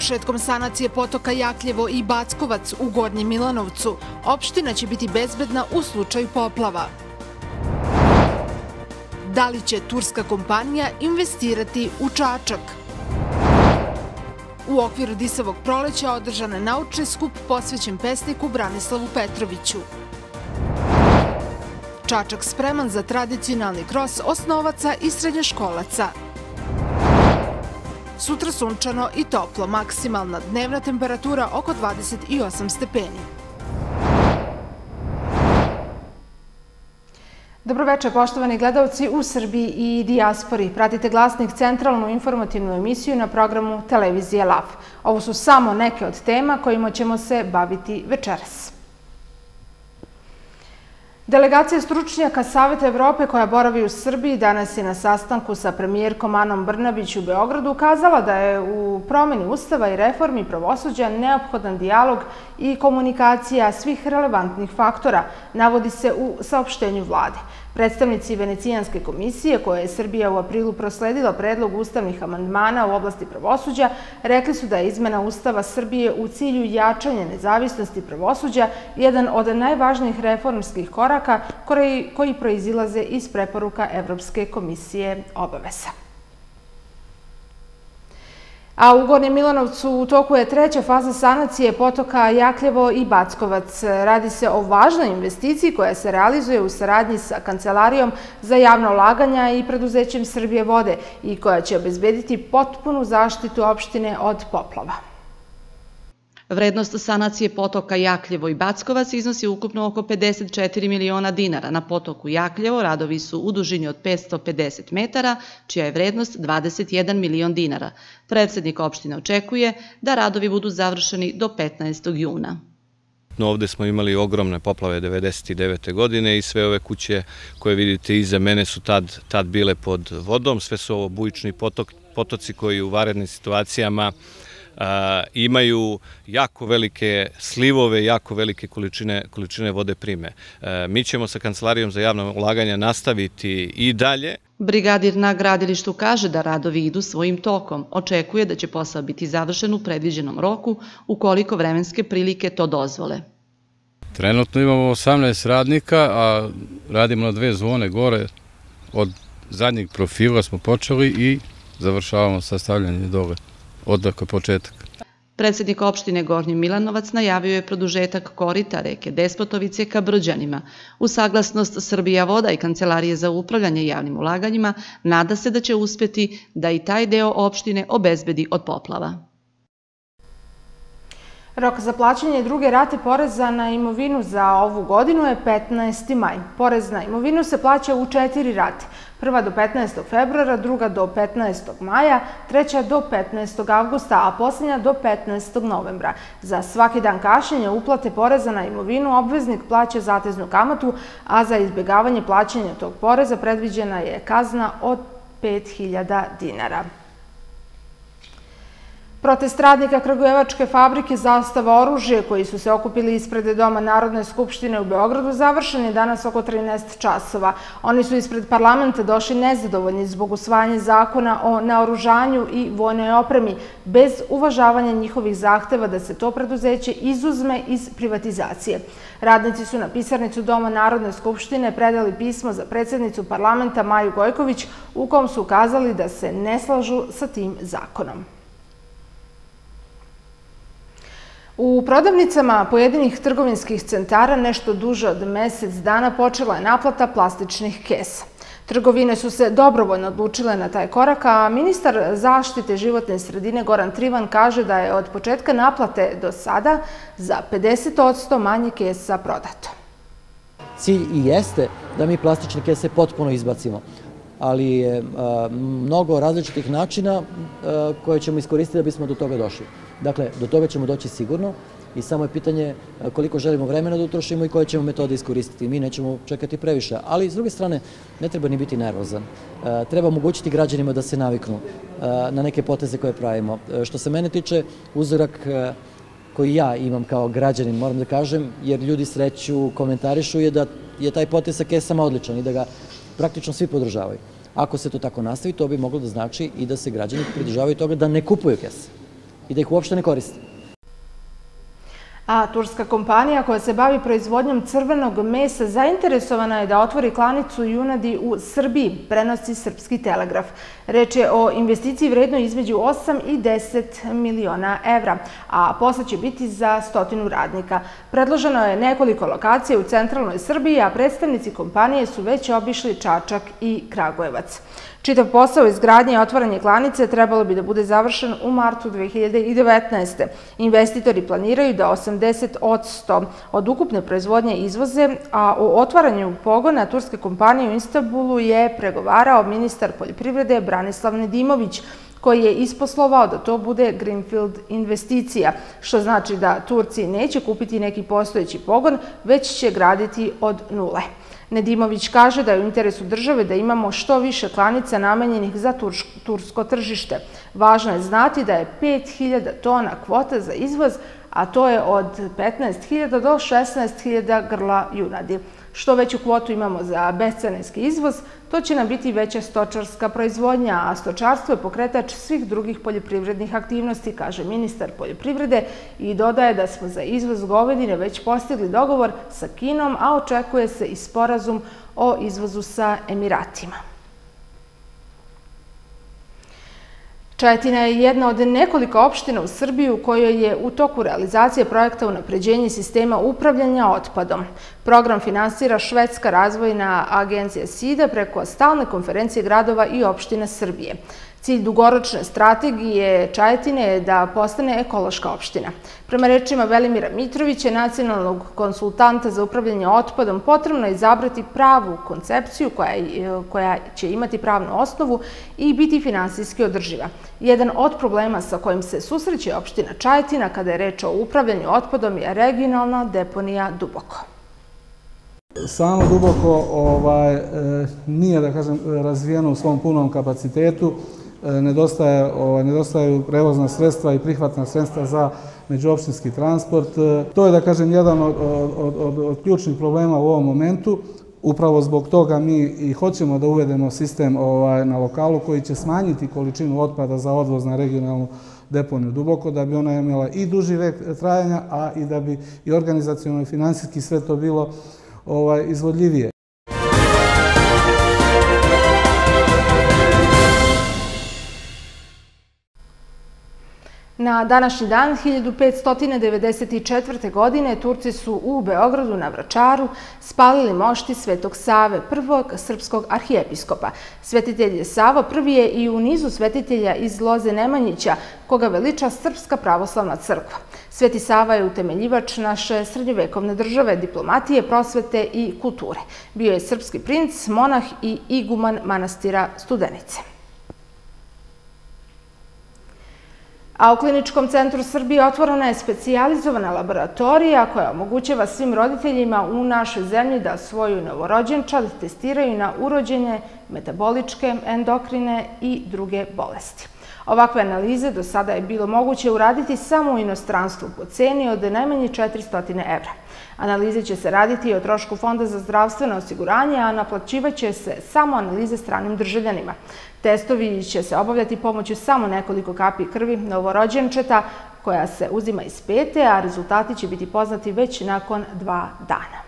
Završetkom sanacije potoka Jakljevo i Backovac u Gornjem Milanovcu, opština će biti bezbedna u slučaju poplava. Da li će turska kompanija investirati u Čačak? U okviru Disavog proleća održan je naučni skup posvećen pesniku Branislavu Petroviću. Čačak spreman za tradicionalni kros osnovaca i srednjoškolaca. Sutra sunčano i toplo, maksimalna dnevna temperatura oko 28 stepeni. Dobroveče, poštovani gledalci u Srbiji i dijaspori. Pratite Glasnik, centralnu informativnu emisiju na programu televizije LAF. Ovo su samo neke od tema kojima ćemo se baviti večeras. Delegacija stručnjaka Saveta Evrope koja boravi u Srbiji danas je na sastanku sa premijerkom Anom Brnabić u Beogradu ukazala da je u promeni Ustava i reformi pravosuđa neophodan dijalog i komunikacija svih relevantnih faktora, navodi se u saopštenju vlade. Predstavnici Venecijanske komisije, koja je Srbija u aprilu prosledila predlog ustavnih amandmana u oblasti pravosuđa, rekli su da je izmena Ustava Srbije u cilju jačanja nezavisnosti pravosuđa jedan od najvažnijih reformskih koraka koji proizilaze iz preporuka Evropske komisije obaveza. A u Gornjem Milanovcu u toku je treća faza sanacije potoka Jakljevo i Backovac. Radi se o važnoj investiciji koja se realizuje u saradnji sa Kancelarijom za javna ulaganja i preduzećem Srbije vode i koja će obezbediti potpunu zaštitu opštine od poplava. Vrednost sanacije potoka Jakljevo i Backovac iznosi ukupno oko 54 miliona dinara. Na potoku Jakljevo radovi su u dužini od 550 metara, čija je vrednost 21 milion dinara. Predsednik opštine očekuje da radovi budu završeni do 15. juna. Ovde smo imali ogromne poplave 1999. godine i sve ove kuće koje vidite iza mene su tad bile pod vodom. Sve su ovo bujični potoci koji u vanrednim situacijama imaju jako velike slivove, jako velike količine vode prime. Mi ćemo sa Kancelarijom za javna ulaganja nastaviti i dalje. Brigadir na gradilištu kaže da radovi idu svojim tokom. Očekuje da će posao biti završen u predviđenom roku ukoliko vremenske prilike to dozvole. Trenutno imamo 18 radnika, a radimo na 2 zone gore. Od zadnjeg profila smo počeli i završavamo sastavljanje dole. Odakle početak. Predsednik opštine Gornji Milanovac najavio je produžetak korita reke Despotovice ka Brđanima. U saglasnost Srbija voda i Kancelarije za upravljanje javnim ulaganjima nada se da će uspjeti da i taj deo opštine obezbedi od poplava. Rok za plaćanje druge rate poreza na imovinu za ovu godinu je 15. maj. Porez na imovinu se plaća u 4 rate. Prva do 15. februara, druga do 15. maja, treća do 15. avgusta, a posljednja do 15. novembra. Za svaki dan kašnjenja uplate poreza na imovinu obveznik plaća zateznu kamatu, a za izbjegavanje plaćanja tog poreza predviđena je kazna od 5.000 dinara. Protest radnika Kragujevačke fabrike Zastava oružje koji su se okupili ispred Doma Narodne skupštine u Beogradu završen je danas oko 13 časova. Oni su ispred parlamenta došli nezadovoljni zbog usvajanja zakona o naoružanju i vojnoj opremi, bez uvažavanja njihovih zahteva da se to preduzeće izuzme iz privatizacije. Radnici su na pisarnicu Doma Narodne skupštine predali pismo za predsjednicu parlamenta Maju Gojković u kom su ukazali da se ne slažu sa tim zakonom. U prodavnicama pojedinih trgovinskih centara nešto duže od mjesec dana počela je naplata plastičnih kesa. Trgovine su se dobrovoljno odlučile na taj korak, a ministar zaštite životne sredine Goran Trivan kaže da je od početka naplate do sada za 50% manje kesa prodato. Cilj i jeste da mi plastične kese potpuno izbacimo, ali je mnogo različitih načina koje ćemo iskoristiti da bismo do toga došli. Dakle, do toga ćemo doći sigurno i samo je pitanje koliko želimo vremena da utrošimo i koje ćemo metode iskoristiti. Mi nećemo čekati previše, ali s druge strane ne treba ni biti nervozan. Treba omogućiti građanima da se naviknu na neke poteze koje pravimo. Što se mene tiče, uzorak koji ja imam kao građanin, moram da kažem, jer ljudi sreću, komentarišu, je da je taj potez sa kesama odličan i da ga praktično svi podržavaju. Ako se to tako nastavi, to bi moglo da znači i da se građani pridržavaju toga da ne kupuju kese. i da ih uopšte ne koriste. A turska kompanija koja se bavi proizvodnjom crvenog mesa zainteresovana je da otvori klanicu junadi u Srbiji, prenosi Srpski telegraf. Reč je o investiciji vrednoj između 8 i 10 miliona evra, a posao će biti za 100 radnika. Predloženo je nekoliko lokacija u centralnoj Srbiji, a predstavnici kompanije su već obišli Čačak i Kragujevac. Čitav posao izgradnje i otvaranje klanice trebalo bi da bude završen u martu 2019. Investitori planiraju da 80% od ukupne proizvodnje izvoze, a o otvaranju pogona turske kompanije u Istanbulu je pregovarao ministar poljoprivrede Branislav Nedimović, koji je isposlovao da to bude greenfield investicija, što znači da Turci neće kupiti neki postojeći pogon, već će graditi od nule. Nedimović kaže da je u interesu države da imamo što više klanica namenjenih za tursko tržište. Važno je znati da je 5000 tona kvota za izvoz, a to je od 15.000 do 16.000 grla junadi. Što veću kvotu imamo za bescarinski izvoz, to će nam biti veća stočarska proizvodnja, a stočarstvo je pokretač svih drugih poljoprivrednih aktivnosti, kaže ministar poljoprivrede i dodaje da smo za izvoz govedine već postigli dogovor sa Kinom, a očekuje se i sporazum o izvozu sa Emiratima. Čajetina je jedna od nekoliko opština u Srbiji u kojoj je u toku realizacije projekta unapređenje sistema upravljanja otpadom. Program finansira Švedska razvojna agencija SIDA preko stalne konferencije gradova i opština Srbije. Cilj dugoročne strategije Čajetine je da postane ekološka opština. Prema rečima Velimira Mitrovića, nacionalnog konsultanta za upravljanje otpadom, potrebno je izabrati pravu koncepciju koja će imati pravnu osnovu i biti finansijski održiva. Jedan od problema sa kojim se susreće opština Čajetina kada je reč o upravljanju otpadom je regionalna deponija Duboko. Samo Duboko nije, da kažem, razvijeno u svom punom kapacitetu. Nedostaju prevozna sredstva i prihvatna sredstva za međuopštinski transport. To je, da kažem, jedan od ključnih problema u ovom momentu. Upravo zbog toga mi i hoćemo da uvedemo sistem na lokalu koji će smanjiti količinu otpada za odvoz na regionalnu deponiju Duboko, da bi ona imala i duži vek trajanja, a i da bi i organizaciono i finansijski sve to bilo izvodljivije. Na današnji dan 1594. godine Turci su u Beogradu na Vračaru spalili mošti Svetog Save, prvog srpskog arhijepiskopa. Svetitelj Savo prvi je i u nizu svetitelja iz loze Nemanjića, koga veliča Srpska pravoslavna crkva. Sveti Sava je utemeljivač naše srednjovekovne države, diplomatije, prosvete i kulture. Bio je srpski princ, monah i iguman manastira Studenice. A u Kliničkom centru Srbije otvorena je specijalizovana laboratorija koja omogućava svim roditeljima u našoj zemlji da svoju novorođenčad testiraju na urođene, metaboličke, endokrine i druge bolesti. Ovakve analize do sada je bilo moguće uraditi samo u inostranstvu po ceni od najmanje 400 evra. Analize će se raditi i o trošku Fonda za zdravstveno osiguranje, a naplaćivaće se samo analize stranim državljanima. Testovi će se obavljati pomoću samo nekoliko kapi krvi novorođenčeta koja se uzima iz pete, a rezultati će biti poznati već nakon 2 dana.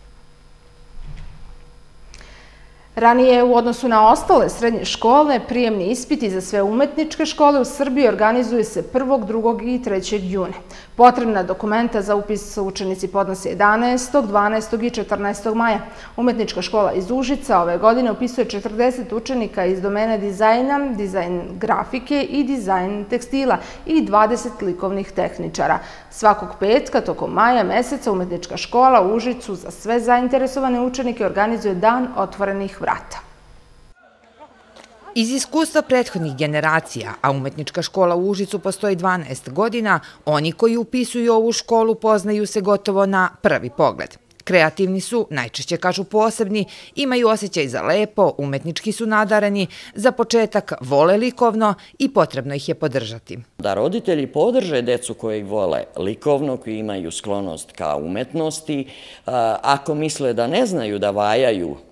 Ranije, u odnosu na ostale srednje škole, prijemni ispiti za sve umetničke škole u Srbiji organizuje se 1., 2. i 3. juna. Potrebna dokumenta za upis učenici podnose 11., 12. i 14. maja. Umetnička škola iz Užica ove godine upisuje 40 učenika iz domena dizajna, dizajn grafike i dizajn tekstila i 20 likovnih tehničara. Svakog petka, tokom maja meseca, Umetnička škola u Užicu za sve zainteresovane učenike organizuje Dan otvorenih vrata. Iz iskustva prethodnih generacija, a Umetnička škola u Užicu postoji 12 godina, oni koji upisuju ovu školu poznaju se gotovo na prvi pogled. Kreativni su, najčešće kažu posebni, imaju osjećaj za lepo, umetnički su nadareni, za početak vole likovno i potrebno ih je podržati. Da roditelji podrže decu koji vole likovno, koji imaju sklonost ka umetnosti, ako misle da ne znaju da vajaju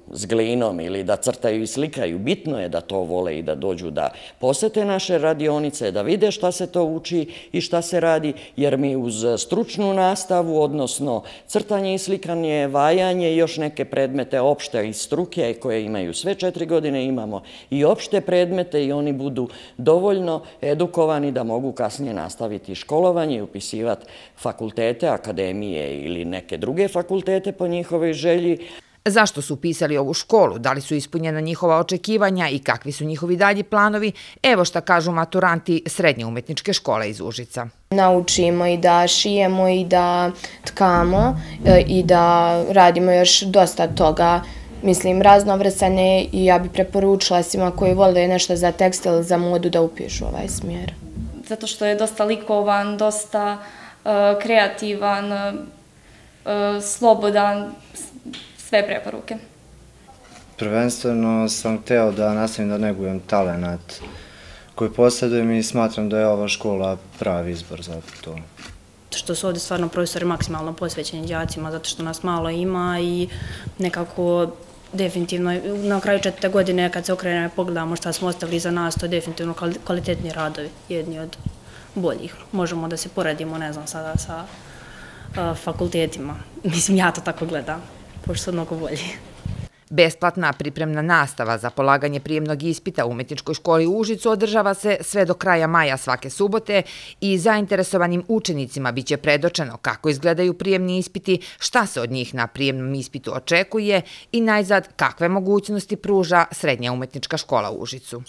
s glinom ili da crtaju i slikaju. Bitno je da to vole i da dođu da posete naše radionice, da vide šta se to uči i šta se radi, jer mi uz stručnu nastavu, odnosno crtanje i slikanje, vajanje i još neke predmete opšte iz struke koje imaju sve 4 godine, imamo i opšte predmete i oni budu dovoljno edukovani da mogu kasnije nastaviti školovanje i upisivati fakultete, akademije ili neke druge fakultete po njihovoj želji. Zašto su upisali ovu školu, da li su ispunjena njihova očekivanja i kakvi su njihovi dalji planovi, evo šta kažu maturanti Srednje umetničke škole iz Užica. Naučimo i da šijemo i da tkamo i da radimo još dosta toga, mislim, raznovrsane, i ja bih preporučila svima koji vole nešto za tekstil, za modu da upišu ovaj smjer. Zato što je dosta likovan, dosta kreativan, slobodan, sve preporuke. Prvenstveno sam hteo da nastavim da negujem talenat koji posjedujem i smatram da je ova škola pravi izbor za to. Što su ovdje stvarno profesori maksimalno posvećeni đacima, zato što nas malo ima i nekako definitivno na kraju 4. godine kad se okrenemo i pogledamo šta smo ostavili za nas, to je definitivno kvalitetni radovi, jedni od boljih. Možemo da se poredimo, ne znam, sada sa fakultetima. Mislim, ja to tako gledam, pošto su mnogo bolji. Besplatna pripremna nastava za polaganje prijemnog ispita u Umetničkoj školi u Užicu održava se sve do kraja maja svake subote i zainteresovanim učenicima biće predočeno kako izgledaju prijemni ispiti, šta se od njih na prijemnom ispitu očekuje i najzad kakve mogućnosti pruža Srednja umetnička škola u Užicu.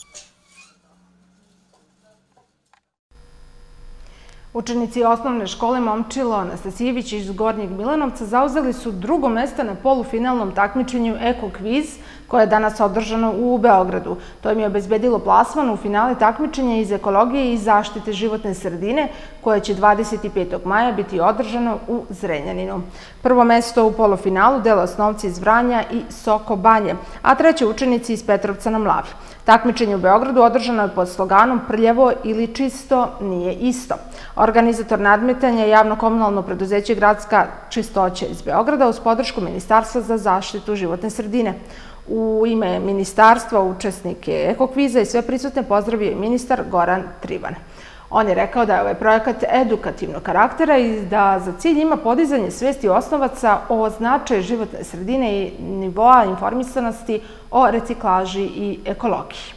Učenici osnovne škole Momčilo Anastasijević iz Gornjeg Milanovca zauzeli su drugo mesto na polufinalnom takmičenju Eko Kviz, koje je danas održano u Beogradu. To im je obezbedilo plasman u finale takmičenja iz ekologije i zaštite životne sredine, koje će 25. maja biti održano u Zrenjaninu. Prvo mesto u polufinalu dele osnovci iz Vranja i Soko Banje, a treće učenici iz Petrovca na Mlavi. Takmičenje u Beogradu održano je pod sloganom Prljavo ili čisto nije isto. Organizator nadmetanja je javno-komunalno preduzeće Gradska čistoća iz Beograda uz podršku Ministarstva za zaštitu životne sredine. U ime ministarstva učesnike ekokviza i sve prisutne pozdravio je ministar Goran Trivan. On je rekao da je ovaj projekat edukativnog karaktera i da za cilj ima podizanje svesti osnovaca o značaju životne sredine i nivoa informisanosti o reciklaži i ekologiji.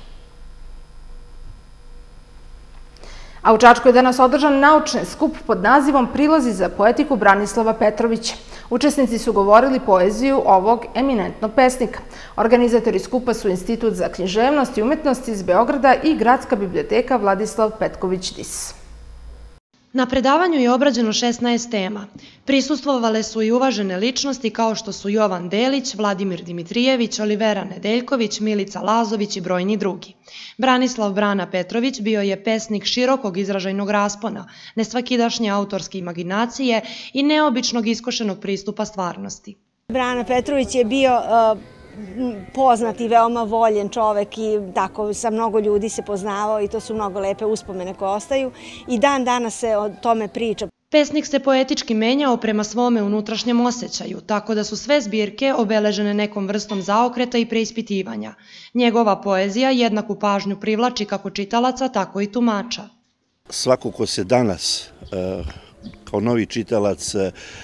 A u Čačku je danas održan naučni skup pod nazivom Prilozi za poetiku Branislava Petrovića. Učesnici su govorili poeziju ovog eminentnog pesnika. Organizatori skupa su Institut za književnost i umetnost iz Beograda i Gradska biblioteka Vladislav Petković-Dis. Na predavanju je obrađeno 16 tema. Prisustvovale su i uvažene ličnosti kao što su Jovan Delić, Vladimir Dimitrijević, Olivera Nedeljković, Milica Lazović i brojni drugi. Branislav Brana Petrović bio je pesnik širokog izražajnog raspona, nesvakidašnje autorske imaginacije i neobičnog iskošenog pristupa stvarnosti. Brana Petrović je bio poznat i veoma voljen čovek i tako sa mnogo ljudi se poznavao i to su mnogo lepe uspomene koje ostaju i dan danas se o tome priča. Pesnik se poetički menjao prema svome unutrašnjem osjećaju, tako da su sve zbirke obeležene nekom vrstom zaokreta i preispitivanja. Njegova poezija jednaku pažnju privlači kako čitalaca, tako i tumača. Svako ko se danas kao novi čitalac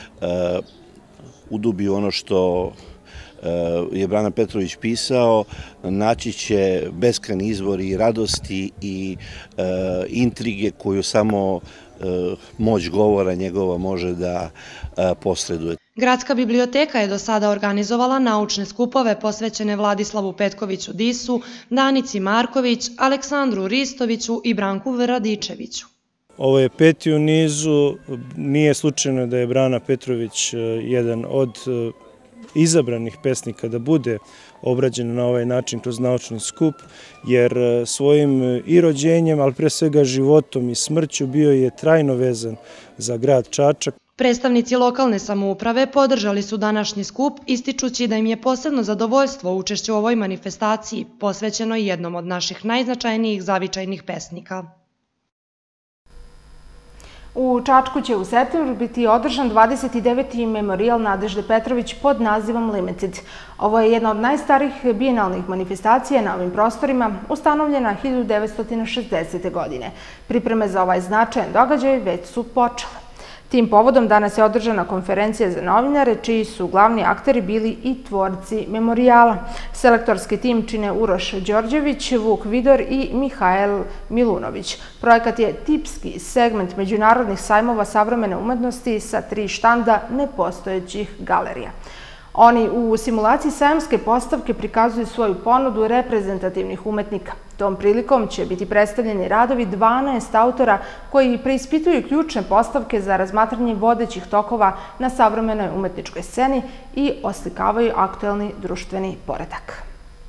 udubi ono što je Brana Petrović pisao, naći će beskrajni izvor i radosti i intrige koju samo moć govora njegova može da posreduje. Gradska biblioteka je do sada organizovala naučne skupove posvećene Vladislavu Petkoviću Disu, Danici Marković, Aleksandru Ristoviću i Branku Radičeviću. Ovo je 5. u nizu, nije slučajno da je Brana Petrović jedan od izabranih pesnika da bude obrađen na ovaj način kroz naučni skup, jer svojim i rođenjem, ali pre svega životom i smrću bio je trajno vezan za grad Čačak. Predstavnici lokalne samouprave podržali su današnji skup, ističući da im je posebno zadovoljstvo učešće u ovoj manifestaciji, posvećeno jednom od naših najznačajnijih zavičajnih pesnika. U Čačku će u septembru biti održan 29. memorijal Nadežde Petrović pod nazivom Limited. Ovo je jedna od najstarijih bijenalnih manifestacija na ovim prostorima, ustanovljena 1960. godine. Pripreme za ovaj značajan događaj već su počele. Tim povodom danas je održana konferencija za novinare, čiji su glavni akteri bili i tvorci memorijala. Selektorski tim čine Uroš Đorđević, Vuk Vidor i Mihajl Milunović. Projekat je tipski segment međunarodnih sajmova savremene umetnosti sa 3 štanda nepostojećih galerija. Oni u simulaciji sajamske postavke prikazuju svoju ponudu reprezentativnih umetnika. Tom prilikom će biti predstavljeni radovi 12 autora koji preispituju ključne postavke za razmatranje vodećih tokova na savremenoj umetničkoj sceni i oslikavaju aktuelni društveni poredak.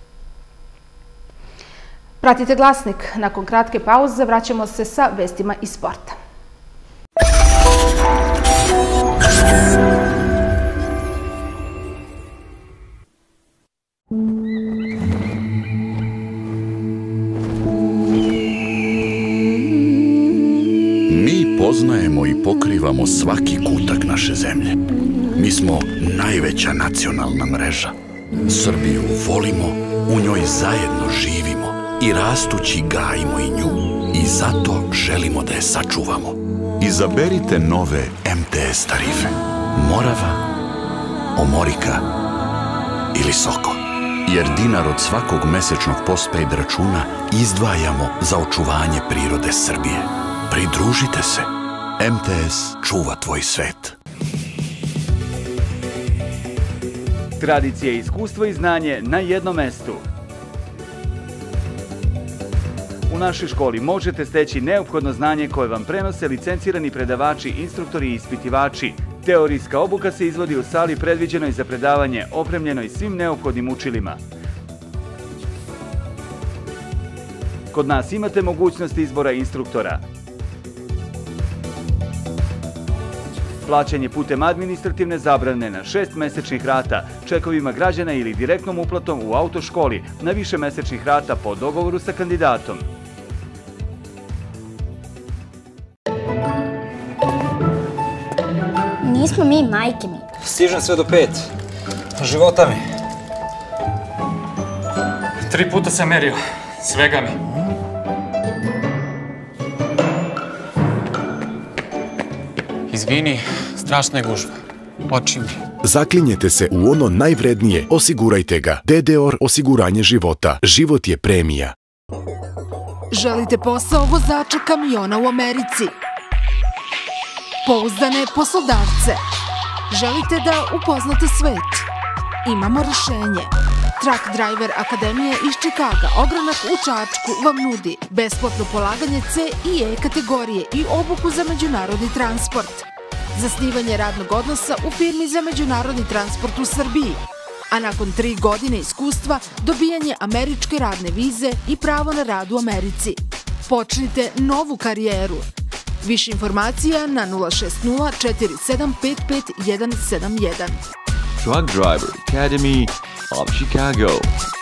Pratite Glasnik. Nakon kratke pauze vraćamo se sa vestima iz sporta. Poznajemo i pokrivamo svaki kutak naše zemlje. Mi smo najveća nacionalna mreža. Srbiju volimo, u njoj zajedno živimo i rastući gajimo i nju. I zato želimo da je sačuvamo. Izaberite nove MTS tarife. Morava, Omorika ili Soko. Jer dinar od svakog mesečnog postpaid računa izdvajamo za očuvanje prirode Srbije. Pridružite se. MTS čuva tvoj svet. Tradicija, iskustvo i znanje na jednom mestu. U našoj školi možete steći neophodno znanje koje vam prenose licencirani predavači, instruktori i ispitivači. Teorijska obuka se izvodi u sali predviđenoj za predavanje, opremljenoj svim neophodnim učilima. Kod nas imate mogućnost izbora instruktora. Plaćanje putem administrativne zabrane na 6 mesečnih rata, čekovima građana ili direktnom uplatom u autoškoli na više mesečnih rata po dogovoru sa kandidatom. Nismo mi majke mi. Stižem sve do 5. Života mi. 3 puta sam merio. Svega mi. Izvini, strašna je gužva. Oči mi. Zaklinjete se u ono najvrednije, osigurajte ga. DDOR osiguranje života. Život je premija. Želite posao vozača kamiona u Americi? Pouzdane poslodavce? Želite da upoznate svet? Imamo rešenje. Truck Driver Akademija iz Čikaga, ogranak u Čačku, vam nudi besplatno polaganje C i E kategorije i obuku za međunarodni transport. Zasnivanje radnog odnosa u firmi za međunarodni transport u Srbiji, a nakon 3 godine iskustva dobijanje američke radne vize i pravo na rad u Americi. Počnite novu karijeru. Više informacija na 060 4755 171. Truck Driver Academy of Chicago.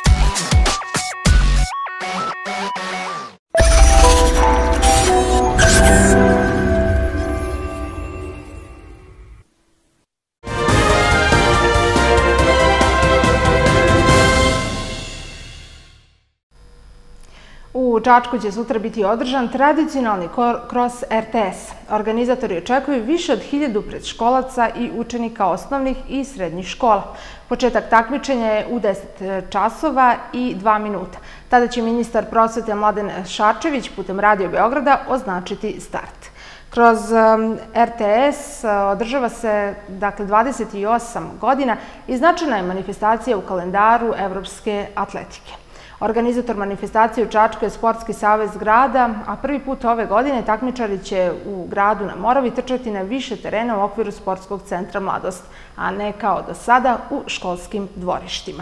U Čačku će sutra biti održan tradicionalni Cross RTS. Organizatori očekuju više od 1000 predškolaca i učenika osnovnih i srednjih škola. Početak takmičenja je u 10 časova i 2 minuta. Tada će ministar prosvete Mladen Šarčević putem Radio Beograda označiti start. Kroz RTS održava se 28 godina i značajna je manifestacija u kalendaru evropske atletike. Organizator manifestacije u Čačku je Sportski savez grada, a prvi put ove godine takmičari će u gradu na Moravi trčati na više terena u okviru Sportskog centra Mladost, a ne kao do sada u školskim dvorištima.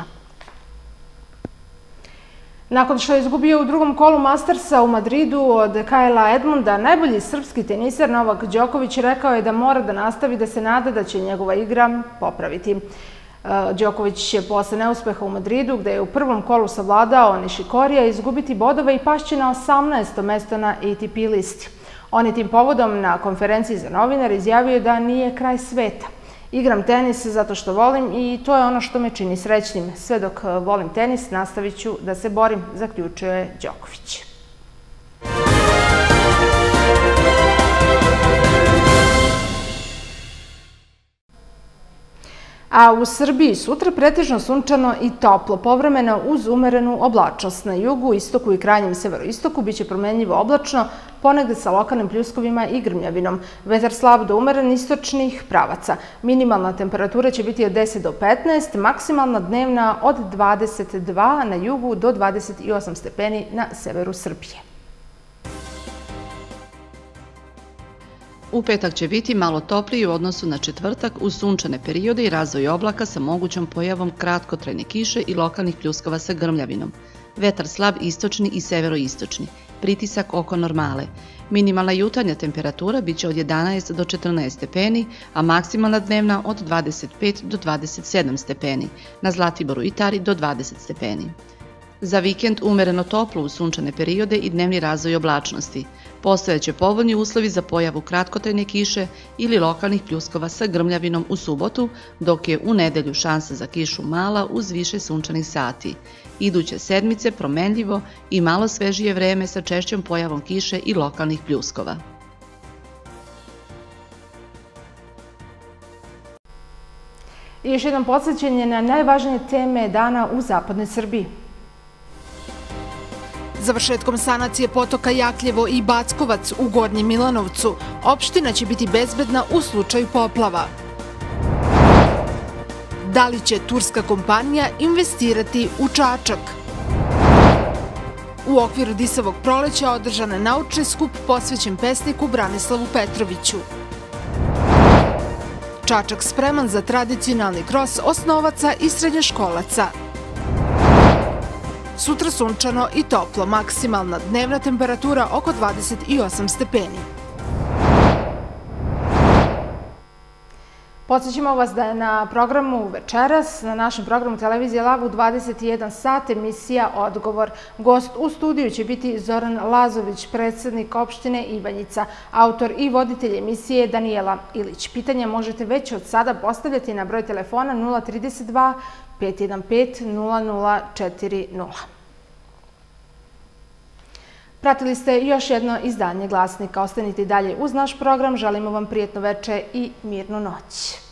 Nakon što je izgubio u drugom kolu Mastersa u Madridu od Kajla Edmunda, najbolji srpski teniser Novak Đoković rekao je da mora da nastavi da se nada da će njegova igra popraviti. Đoković će posle neuspeha u Madridu, gde je u prvom kolu savladao Nišikorija, izgubiti bodove i pašće na 18. mesto na ATP listi. On je tim povodom na konferenciji za novinare izjavio da nije kraj sveta. Igram tenis zato što volim i to je ono što me čini srećnim. Sve dok volim tenis, nastavit ću da se borim, zaključio je Đoković. A u Srbiji sutra pretežno sunčano i toplo, povremeno uz umerenu oblačnost. Na jugu, istoku i krajnjem severoistoku biće promenljivo oblačno, ponegde sa lokalnim pljuskovima i grmljavinom. Vetar slab do umeren istočnih pravaca. Minimalna temperatura će biti od 10 do 15, maksimalna dnevna od 22 na jugu do 28 stepeni na severu Srbije. U petak će biti malo topliji u odnosu na četvrtak uz sunčane periode i razvoj oblaka sa mogućom pojavom kratkotrajne kiše i lokalnih pljuskova sa grmljavinom. Vetar slab istočni i severoistočni, pritisak oko normale. Minimalna jutarnja temperatura biće od 11 do 14 stepeni, a maksimalna dnevna od 25 do 27 stepeni, na Zlatiboru i Tari do 20 stepeni. Za vikend umereno toplo u sunčane periode i dnevni razvoj oblačnosti. Postojaće povoljni uslovi za pojavu kratkotrajne kiše ili lokalnih pljuskova sa grmljavinom u subotu, dok je u nedelju šansa za kišu mala uz više sunčanih sati. Iduće sedmice promenljivo i malo svežije vreme sa češćom pojavom kiše i lokalnih pljuskova. I još jednom podsjećanje na najvažnije teme dana u zapadnoj Srbiji. Završetkom sanacije potoka Jakljevo i Backovac u Gornjem Milanovcu, opština će biti bezbedna u slučaju poplava. Da li će turska kompanija investirati u Čačak? U okviru Disovog proleća održan je naučni skup posvećen pesniku Branislavu Petroviću. Čačak spreman za tradicionalni kros osnovaca i srednjoškolaca. Sutra sunčano i toplo, maksimalna dnevna temperatura oko 28 stepeni. Podsjećamo vas da je na programu večeras, na našem programu televizije Lav u 21 sat emisija Odgovor. Gost u studiju će biti Zoran Lazović, predsjednik opštine Ivanjica, autor i voditelj emisije Danijela Ilić. Pitanje možete već od sada postavljati na broj telefona 032 515 0040. Pratili ste još jedno izdanje Glasnika. Ostanite i dalje uz naš program. Želimo vam prijetno veče i mirnu noć.